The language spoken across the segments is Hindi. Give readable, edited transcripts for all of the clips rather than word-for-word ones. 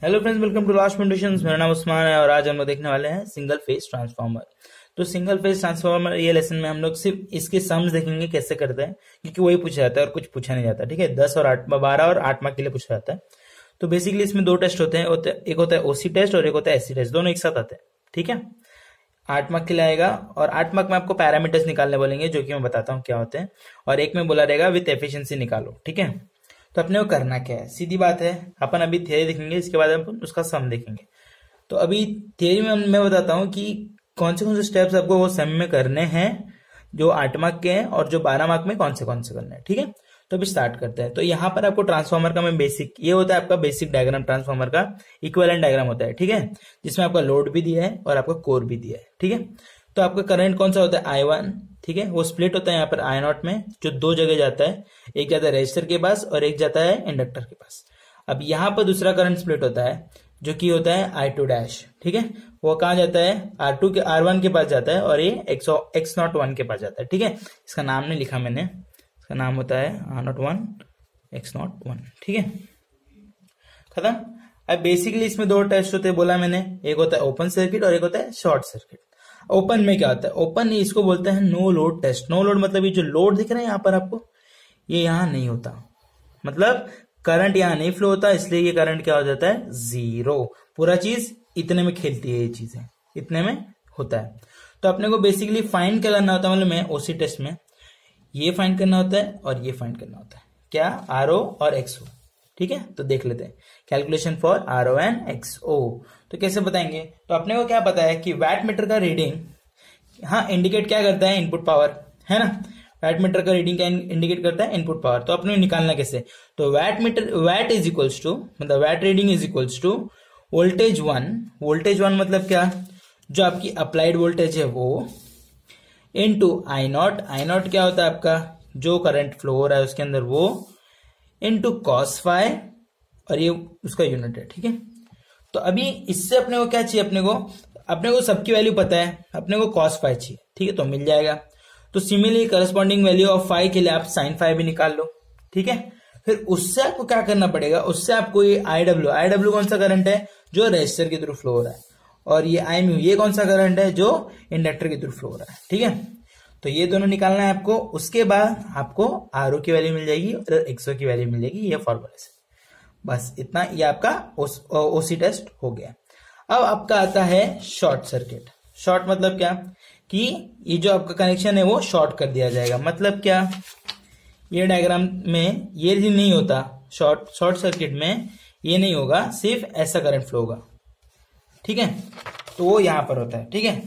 Hello friends, welcome to last foundations. मेरा नाम उस्मान है और आज हम लोग देखने वाले हैं सिंगल फेज ट्रांसफार्मर। तो सिंगल फेज ट्रांसफार्मर ये लेसन में हम लोग सिर्फ इसके सम्स देखेंगे कैसे करते हैं, क्योंकि वही पूछा जाता है और कुछ पूछा नहीं जाता। ठीक है, 10 और 8, 12 और 8 मार्क के लिए पूछा जाता है। तो बेसिकली इसमें दो टेस्ट होते हैं, एक होता है ओसी टेस्ट और एक होता है एससी टेस्ट, दोनों एक साथ आते हैं। ठीक है, 8 मार्क के लिए आएगा और 8 मार्क में आपको पैरामीटर्स निकालने बोलेंगे, जो कि मैं बताता हूँ क्या होते हैं, और एक में बोला रहेगा विथ एफिशिएंसी निकालो। ठीक है, तो अपने को करना क्या है, सीधी बात है, अपन अभी थियरी देखेंगे, इसके बाद अपन उसका सम देखेंगे। तो अभी थियरी में मैं बताता हूँ कि कौन से स्टेप्स आपको वो सम में करने हैं, जो 8 मार्क के हैं, और जो 12 मार्क में कौन से करने हैं। ठीक है, तो अभी स्टार्ट करते हैं। तो यहाँ पर आपको ट्रांसफार्मर का मैं बेसिक, ये होता है आपका बेसिक डायग्राम, ट्रांसफार्मर का इक्विवेलेंट डायग्राम होता है। ठीक है, जिसमें आपका लोड भी दिया है और आपका कोर भी दिया है। ठीक है, तो आपका करंट कौन सा होता है, I1। ठीक है, वो स्प्लिट होता है यहाँ पर I0 में, जो दो जगह जाता है, एक जाता है रेजिस्टर के पास और एक जाता है इंडक्टर के पास। अब यहाँ पर दूसरा करंट स्प्लिट होता है, जो कि होता है I2 डैश। ठीक है, वो कहाँ जाता है, R1 के पास जाता है और ये X01 के पास जाता है। ठीक है, इसका नाम नहीं लिखा मैंने, इसका नाम होता है R01 X01। ठीक है, खत्म। अब बेसिकली इसमें दो टेस्ट होते हैं, बोला मैंने, एक होता है ओपन सर्किट और एक होता है शॉर्ट सर्किट। ओपन में क्या होता है, ओपन इसको बोलते हैं no load test. No load मतलब ये जो लोड दिख रहा है यहाँ पर आपको, ये यहां नहीं होता, मतलब करंट यहां नहीं फ्लो होता, इसलिए ये करंट क्या हो जाता है, जीरो। पूरा चीज इतने में खेलती है, ये चीजें इतने में होता है। तो अपने को बेसिकली फाइंड क्या करना होता है, मतलब मैं ओसी टेस्ट में ये फाइंड करना होता है और ये फाइंड करना होता है, क्या, आरओ और एक्सओ। ठीक है, तो देख लेते हैं calculation for R O and X O. तो कैसे बताएंगे, तो अपने को क्या पता है कि वैट मीटर का रीडिंग, हाँ, इंडिकेट क्या करता है, इनपुट पावर, है ना। वैट मीटर का रीडिंग क्या इंडिकेट करता है, इनपुट पावर। तो अपने निकालना कैसे, तो वैट इज इक्वल्स टू, मतलब watt reading is equals to voltage 1। Voltage 1 मतलब क्या, जो आपकी अप्लाइड वोल्टेज है वो, इनटू I0। I0 क्या होता है आपका, जो करंट फ्लो हो रहा है उसके अंदर, वो इनटू कॉस फाई, और ये उसका यूनिट है। ठीक है, तो अभी इससे अपने को क्या चाहिए, अपने को सबकी वैल्यू पता है, अपने को कॉस फाई चाहिए। ठीक है, तो मिल जाएगा। तो similarly corresponding value of phi के लिए आप साइन फाई भी निकाल लो। ठीक है, फिर उससे आपको क्या करना पड़ेगा, उससे आपको ये I W कौन सा करंट है, जो रेजिस्टर के थ्रू फ्लो हो रहा है, और ये I म्यू, ये कौन सा करंट है, जो इंडक्टर के थ्रू फ्लो हो रहा है। ठीक है, तो ये दोनों निकालना है आपको। उसके बाद आपको आरओ की वैल्यू मिल जाएगी और एक्सओ की वैल्यू मिल जाएगी, ये फॉर्मूला से। बस इतना, ये आपका ओसी टेस्ट हो गया। अब आपका आता है शॉर्ट सर्किट। शॉर्ट मतलब क्या, कि ये जो आपका कनेक्शन है वो शॉर्ट कर दिया जाएगा। मतलब क्या, ये डायग्राम में ये नहीं होता, शॉर्ट सर्किट में ये नहीं होगा, सिर्फ ऐसा करंट फ्लो होगा। ठीक है, तो वो यहां पर होता है। ठीक है,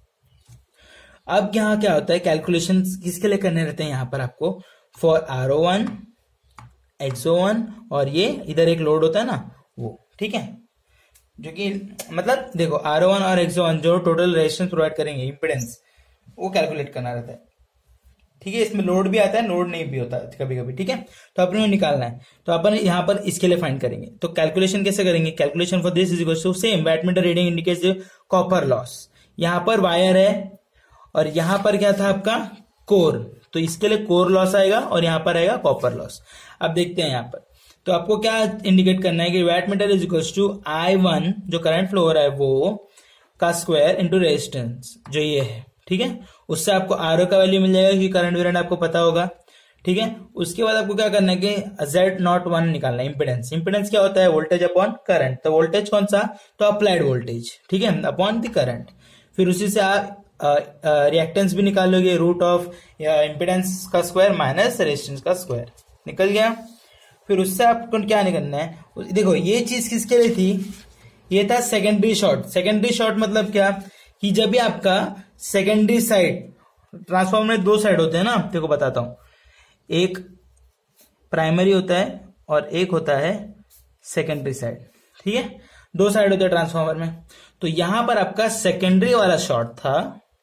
अब यहाँ क्या होता है, कैलकुलेशन किसके लिए करने रहते हैं यहाँ पर आपको, फॉर आरओ1 एक्सओ1, और ये इधर एक लोड होता है ना वो। ठीक है, जो कि मतलब देखो आरओ1 और एक्सओ1 जो टोटल रेजिस्टेंस प्रोवाइड करेंगे, इंपेडेंस, वो कैलकुलेट करना रहता है। ठीक है, इसमें लोड भी आता है, लोड नहीं भी होता है कभी कभी। ठीक है, तो अपने निकालना है, तो अपन यहाँ पर इसके लिए फाइंड करेंगे। तो कैलकुलेशन कैसे करेंगे, calculation for this is equal to same wattmeter reading indicates copper loss. यहाँ पर वायर है और यहां पर क्या था आपका, कोर, तो इसके लिए कोर लॉस आएगा और यहां पर आएगा कॉपर लॉस। अब देखते हैं यहाँ पर, तो आपको क्या इंडिकेट करना है कि watt meter is equal to I1, जो करंट फ्लो हो रहा है वो, का स्क्वायर इंटू रेजिस्टेंस, जो ये है। ठीक है, उससे आपको आरओ का वैल्यू मिल जाएगा, क्योंकि करंट वेरिएंट आपको पता होगा। ठीक है, उसके बाद आपको क्या करना है कि Z01 निकालना है, इंपेडेंस। इंपेडेंस क्या होता है, वोल्टेज अपॉन करंट। तो वोल्टेज कौन सा, तो अप्लाइड वोल्टेज। ठीक है, अपॉन द करंट। फिर उसी से आप रिएक्टेंस भी निकालोगे, रूट ऑफ इंपेडेंस का स्क्वायर माइनस रेजिस्टेंस का स्क्वायर, निकल गया। फिर उससे आपको क्या निकलना है, देखो ये चीज किसके लिए थी, ये था सेकेंडरी शॉर्ट। सेकेंडरी शॉर्ट मतलब क्या, कि जब भी आपका सेकेंडरी साइड, ट्रांसफार्मर में दो साइड होते हैं ना, देखो बताता हूं, एक प्राइमरी होता है और एक होता है सेकेंडरी साइड। ठीक है, दो साइड होते हैं ट्रांसफार्मर में। तो यहां पर आपका सेकेंडरी वाला शॉर्ट था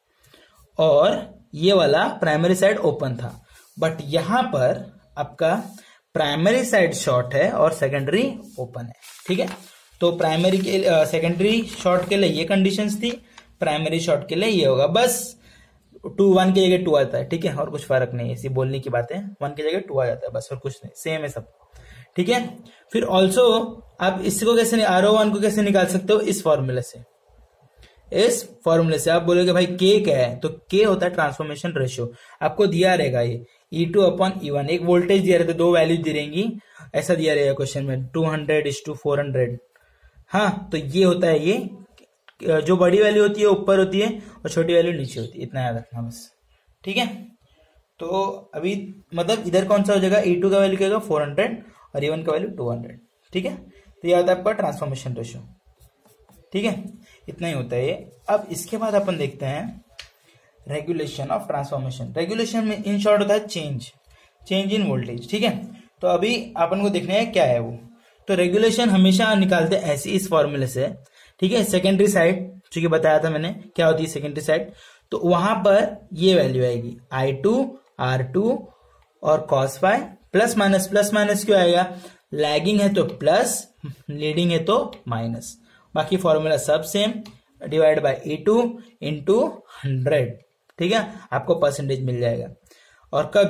और ये वाला प्राइमरी साइड ओपन था, बट यहां पर आपका प्राइमरी साइड शॉर्ट है और सेकेंडरी ओपन है। ठीक है, तो प्राइमरी के सेकेंडरी शॉर्ट के लिए ये कंडीशंस थी, प्राइमरी शॉर्ट के लिए ये होगा। बस 1 की जगह 2 आता है। ठीक है, और कुछ फर्क नहीं है, इसी बोलने की बात है, 1 की जगह 2 आ जाता है बस, और कुछ नहीं, सेम है सब। ठीक है। फिर ऑल्सो आप इसको कैसे R01 को कैसे निकाल सकते हो, इस फॉर्मूले से। इस फॉर्मूले से आप बोलोगे भाई के क्या है, तो के होता है ट्रांसफॉर्मेशन रेशियो। आपको दिया रहेगा ये E2/E1, एक वोल्टेज दिया रहता है, दो वैल्यू दी रहेंगी, ऐसा दिया रहेगा क्वेश्चन में 200:400। हाँ, तो ये होता है, ये जो बड़ी वैल्यू होती है ऊपर होती है और छोटी वैल्यू नीचे होती है, इतना याद रखना बस। ठीक है, तो अभी मतलब इधर कौन सा हो जाएगा, E2 का वैल्यू क्या होगा 400 और E1 का वैल्यू 200। ठीक है, तो ये होता है आपका ट्रांसफॉर्मेशन रेशियो। ठीक है, इतना ही होता है ये। अब इसके बाद अपन देखते हैं रेगुलेशन ऑफ ट्रांसफॉर्मेशन। रेगुलेशन में इन शॉर्ट होता है चेंज इन वोल्टेज। ठीक है, तो अभी अपन को देखना है क्या है वो। तो रेगुलेशन हमेशा निकालते हैं ऐसे इस फॉर्मूले से। ठीक है, सेकेंडरी साइड जो कि बताया था मैंने क्या होती है सेकेंडरी साइड, तो वहां पर ये वैल्यू आएगी I2 R2 और cos फाई प्लस माइनस क्यों आएगा, लैगिंग है तो प्लस, लीडिंग है तो माइनस, बाकी फॉर्मूला सब same, divide by E2 into 100। ठीक है, आपको परसेंटेज मिल जाएगा। और कब,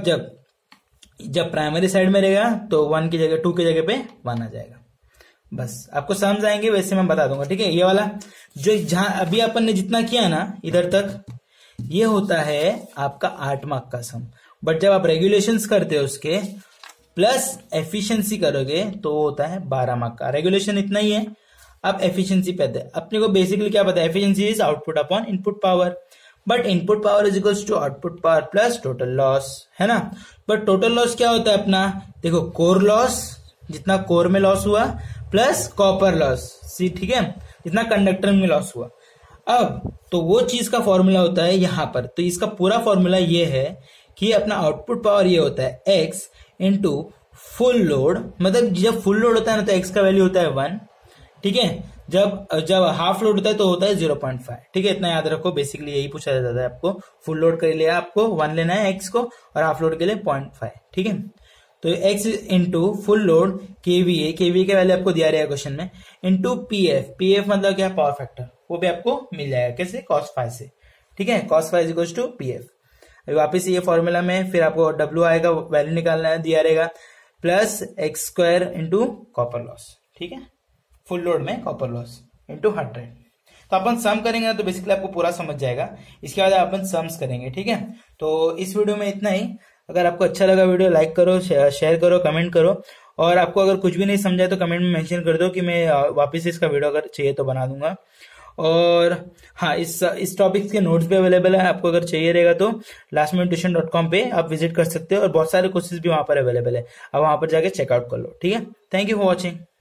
जब प्राइमरी साइड में रहेगा तो 1 की जगह 2 की जगह पे 1 आ जाएगा। बस आपको समझ आएंगे, वैसे मैं बता दूंगा। ठीक है, ये वाला जो जहां अभी अपन ने जितना किया ना इधर तक, ये होता है आपका 8 मार्क का सम। बट जब आप रेगुलेशंस करते हो उसके प्लस एफिशिएंसी करोगे तो वो होता है 12 मार्क का। रेगुलेशन इतना ही है, अब एफिशिएंसी पे आते हैं। अपने को बेसिकली क्या पता है, efficiency is output upon input power, but input power is equals to output power plus total loss, है ना। बट टोटल लॉस क्या होता है अपना, देखो कोर लॉस, जितना कोर में लॉस हुआ प्लस कॉपर लॉस, सी, ठीक है, जितना कंडक्टर में लॉस हुआ। अब तो वो चीज का फॉर्मूला होता है यहाँ पर, तो इसका पूरा फॉर्मूला ये है कि अपना आउटपुट पावर ये होता है x इंटू फुल लोड, मतलब जब फुल लोड होता है ना तो x का वैल्यू होता है 1। ठीक है, जब हाफ लोड होता है तो होता है 0.5। ठीक है, इतना याद रखो, बेसिकली यही पूछा जाता है आपको। फुल लोड के लिए आपको 1 लेना है x को और हाफ लोड के लिए 0.5। ठीक है, तो x into full load KVA का वैल्यू आपको दिया रहेगा क्वेश्चन में, इंटू पीएफ मतलब क्या, पावर फैक्टर, वो भी आपको मिल जाएगा कैसे, cos फाई से। ठीक है, cos phi equals to PF. अभी वापस ये फॉर्मूला में फिर आपको W आएगा, वैल्यू निकालना है, दिया रहेगा plus x² into copper loss. ठीक है, फुल लोड में कॉपर लॉस इंटू 100। तो अपन सम करेंगे तो बेसिकली आपको पूरा समझ जाएगा। इसके बाद अपन सम्स करेंगे। ठीक है, तो इस वीडियो में इतना ही। अगर आपको अच्छा लगा वीडियो, लाइक करो, शेयर करो, कमेंट करो, और आपको अगर कुछ भी नहीं समझा तो कमेंट में मेंशन कर दो कि मैं वापस इसका वीडियो अगर चाहिए तो बना दूंगा। और हाँ, इस टॉपिक के नोट्स भी अवेलेबल है, आपको अगर चाहिए रहेगा तो lastminutetuition.com पे आप विजिट कर सकते हो, और बहुत सारे कोर्सेज भी वहां पर अवेलेबल है, आप वहां पर जाके चेकआउट कर लो। ठीक है, थैंक यू फॉर वॉचिंग।